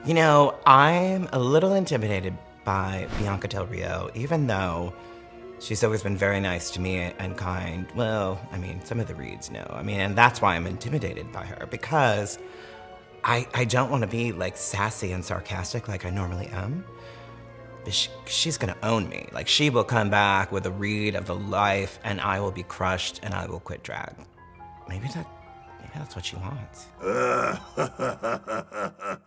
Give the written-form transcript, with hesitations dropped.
You know, I'm a little intimidated by Bianca Del Rio, even though she's always been very nice to me and kind. Well, I mean, some of the reads, no. I mean, and that's why I'm intimidated by her, because I don't want to be like sassy and sarcastic like I normally am. But she's gonna own me. Like, she will come back with a read of the life and I will be crushed and I will quit drag. Maybe that's what she wants.